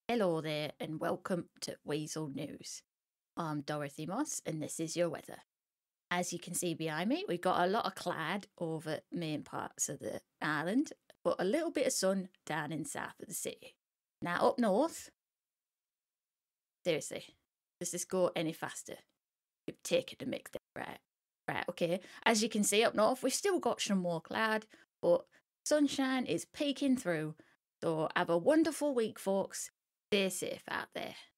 Hello there, and welcome to Weasel News. I'm Dorothy Moss, and this is your weather. As you can see behind me, we've got a lot of cloud over main parts of the island, but a little bit of sun down in south of the city. Now, up north, seriously, does this go any faster? You've taken the mic there, right? Right, okay. As you can see up north, we've still got some more cloud, but sunshine is peeking through. So have a wonderful week, folks. Stay safe out there.